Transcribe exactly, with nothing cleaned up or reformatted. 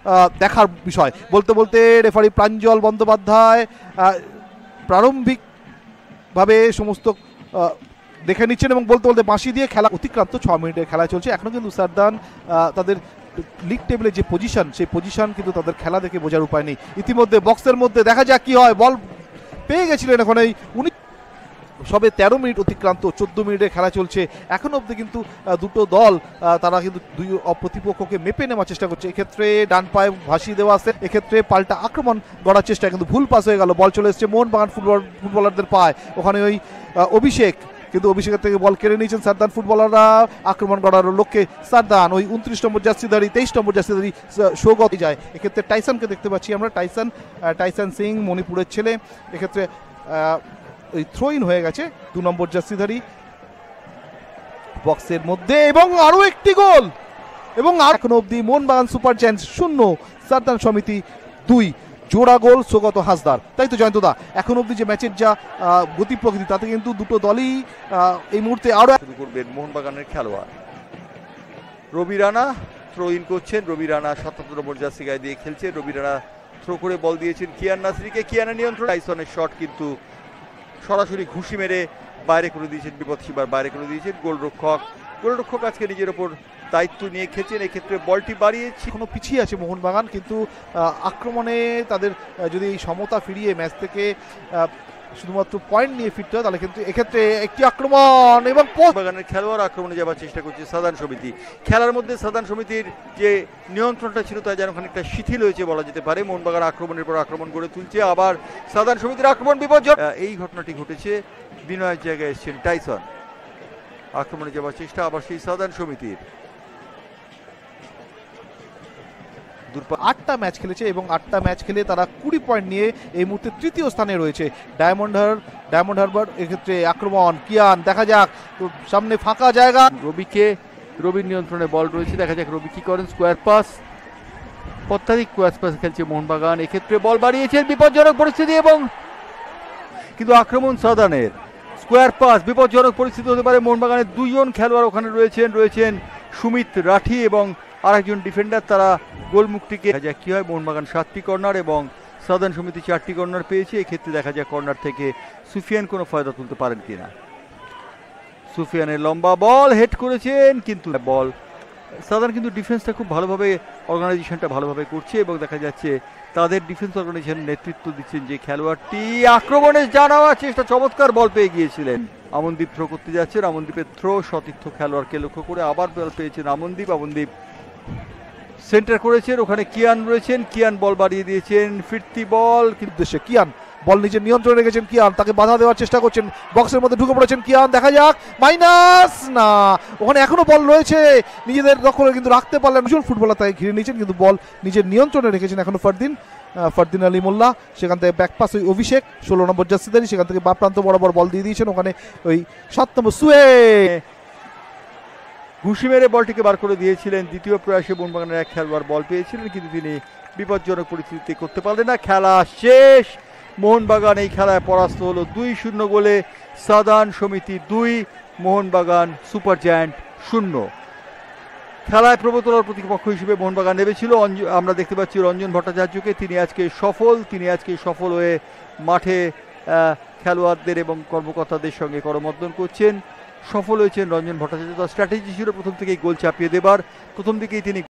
দেখার বিষয়। বলতে বলতে রেফারি প্রাঞ্জল বন্দ্যোপাধ্যায় প্রারম্ভিকভাবে সমস্ত দেখে নিচ্ছেন এবং বলতে বলতে বাঁশি দিয়ে খেলা অতিক্রান্ত। ছ মিনিটের খেলা চলছে এখনও কিন্তু সারদান তাদের লিগ টেবিলে যে পজিশন সেই পজিশন কিন্তু তাদের খেলা দেখে বোঝার উপায় নেই। ইতিমধ্যে বক্সের মধ্যে দেখা যাক কি হয়, বল পেয়ে গেছিলেন এখন এই উনি সবে তেরো মিনিট অতিক্রান্ত, চোদ্দ মিনিটের খেলা চলছে এখনো অবধি কিন্তু দুটো দল তারা কিন্তু দুই প্রতিপক্ষকে মেপে নেওয়ার চেষ্টা করছে। এক্ষেত্রে ডান পায়ে ভাসিয়ে দেওয়া আছে, এক্ষেত্রে পাল্টা আক্রমণ গড়ার চেষ্টা কিন্তু ভুল পাস হয়ে গেল, বল চলে এসছে মোহনবাগান ফুটবল ফুটবলারদের পায়। ওখানে ওই অভিষেক কিন্তু অভিষেকের থেকে বল কেড়ে নিয়েছেন সারদান ফুটবলাররা আক্রমণ করার লক্ষ্যে। সারদান ওই উনত্রিশ নম্বর জার্সিধারী তেইশ নম্বর জার্সিধারী সৌগত যায়, এক্ষেত্রে টাইসনকে দেখতে পাচ্ছি আমরা, টাইসন টাইসন সিং মণিপুরের ছেলে। এক্ষেত্রে ওই থ্রো ইন হয়ে গেছে দু নম্বর জার্সিধারী বক্সের মধ্যে এবং আরো একটি গোল এবং এখনো অবধি মোহনবাগান সুপার জায়ান্টস শূন্য সারদান সমিতি দুই, জোড়া গোল সৌগত হাসদার। তাই তো জয়ন্তদা এখন অবধি যে ম্যাচের যা গতি প্রকৃতি তাতে কিন্তু দুটো দলই এই মুহূর্তে আরো শুরু করবেন মোহনবাগানের খেলোয়াড় রবি রানা থ্রো ইন করছেন। রবি রানা সাতাত্তর নম্বর জার্সি গায়ে দিয়ে খেলছেন। রবি রানা থ্রো করে বল দিয়েছেন কিয়ান নাসরিকে, কিয়ানের নিয়ন্ত্রণ, টাইসনের শট কিন্তু সরাসরি ঘুষি মেরে বাইরে করে দিয়েছেন, বিপদ সীমার বাইরে করে দিয়েছেন গোলরক্ষক। গোলরক্ষক আজকে নিজের ওপর দায়িত্ব নিয়ে খেলছেন, এক্ষেত্রে বলটি বাড়িয়েছে। এখনো পিছিয়ে আছে মোহনবাগান, কিন্তু আক্রমণে তাদের যদি এই সমতা ফিরিয়ে ম্যাচ থেকে শুধুমাত্র পয়েন্ট নিয়ে ফিরতে হয় তাহলে কিন্তু এক্ষেত্রে একটি আক্রমণ এবং বাগানের খেলোয়াড় আক্রমণে যাওয়ার চেষ্টা করছে সাধারণ সমিতি। খেলার মধ্যে সাধারণ সমিতির যে নিয়ন্ত্রণটা ছিল তা যেন খানিকটা শিথিল হয়েছে বলা যেতে পারে। মোহনবাগান আক্রমণের পর আক্রমণ গড়ে তুলছে, আবার সাধারণ সমিতির আক্রমণ বিপর্যয়। এই ঘটনাটি ঘটেছে, বিনয়ের জায়গায় এসছেন টাইসন, আক্রমণে যাওয়ার চেষ্টা আবার সেই সাধারণ সমিতির। আটটা ম্যাচ খেলেছে এবং আটটা ম্যাচ খেলে তারা কুড়ি পয়েন্ট নিয়ে এই মুহূর্তে তৃতীয় স্থানে রয়েছে। ডায়মন্ড হার ডায়মন্ড হারবার এক্ষেত্রে আক্রমণ কিয়ান, দেখা যাক সামনে ফাঁকা জায়গা, রবিকে রবির নিয়ন্ত্রণে বল রয়েছে, দেখা যাক রবি কি করেন। স্কোয়ার পাস, অত্যাধিক স্কোয়ার পাস খেলছে মোহনবাগান, এক্ষেত্রে বল বাড়িয়েছেন, বিপজ্জনক পরিস্থিতি এবং কিন্তু আক্রমণ সাদানের স্কোয়ার পাস, বিপজ্জনক পরিস্থিতি হতে পারে। মোহনবাগানের দুইজন খেলোয়াড় ওখানে রয়েছেন রয়েছেন সুমিত রাঠি এবং আরেকজন ডিফেন্ডার, তারা গোলমুখটিকে দেখা যাক কি হয়। মোহনবাগান সাতটি কর্নার এবং সাধারণ সমিতি চারটি কর্নার পেয়েছে, এক্ষেত্রে দেখা যাক কর্নার থেকে সুফিয়ান কোনো ফায়দা তুলতে পারেন কিনা। সুফিয়ানের লম্বা বল হেড করেছেন, কিন্তু বল সাধারণ কিন্তু ডিফেন্সটা খুব ভালোভাবে অর্গানাইজেশনটা ভালোভাবে করছে এবং দেখা যাচ্ছে তাদের ডিফেন্স অর্গানাইজেশন নেতৃত্ব দিচ্ছেন যে খেলোয়াড়টি আক্রমণে জানাওয়ার চেষ্টা, চমৎকার বল পেয়ে গিয়েছিলেন। আমনদীপ থ্রো করতে যাচ্ছেন, আমনদীপের থ্রো সতীর্থ খেলোয়াড়কে লক্ষ্য করে আবার বল পেয়েছেন আমনদীপ। আমনদীপ সেন্টার করেছেন, ওখানে কিয়ান রয়েছেন, কিয়ান বল বাড়িয়ে দিয়েছেন, ফিরতি বল কিন্তু সে কিয়ান বল নিজের নিয়ন্ত্রণে রেখেছেন, কিয়ান তাকে বাধা দেওয়ার চেষ্টা করছেন, বক্সের মধ্যে ঢুকে পড়েছেন কিয়ান, দেখা যাক মাইনাস না, ওখানে এখনো বল রয়েছে নিজেদের দখলে কিন্তু রাখতে পারলেন। দুজন ফুটবলার তাকে ঘিরে নিয়েছেন কিন্তু বল নিজের নিয়ন্ত্রণে রেখেছেন এখনো ফারদিন ফারদিন আলী মোল্লা। সেখান থেকে ব্যাকপাস ওই অভিষেক ষোলো নম্বর জার্সিধারী, সেখান থেকে বা প্রান্ত বরাবর বল দিয়ে দিয়েছেন, ওখানে ওই সাত নম্বর সুয়ে ঘুষি মেরে বলটিকে বার করে দিয়েছিলেন। দ্বিতীয় প্রয়াসে মোহনবাগানের এক খেলোয়াড় বল পেয়েছিলেন কিন্তু তিনি বিপজ্জনক পরিস্থিতিতে করতে পারলেন না। খেলা শেষ, মোহনবাগান এই খেলায় পরাস্ত হলো দুই শূন্য গোলে। সাধারণ সমিতি দুই, মোহনবাগান সুপার জায়ান্ট শূন্য। খেলায় প্রবর্তনার প্রতিপক্ষ হিসেবে মোহনবাগান নেমেছিল। আমরা দেখতে পাচ্ছি রঞ্জন ভট্টাচার্যকে, তিনি আজকে সফল তিনি আজকে সফল হয়ে মাঠে খেলোয়াড়দের এবং কর্মকর্তাদের সঙ্গে করমর্দন করছেন। সফল হয়েছেন রঞ্জন ভট্টাচার্য। তার স্ট্র্যাটেজি ছিল প্রথম থেকেই গোল চাপিয়ে দেবার, প্রথম দিকেই তিনি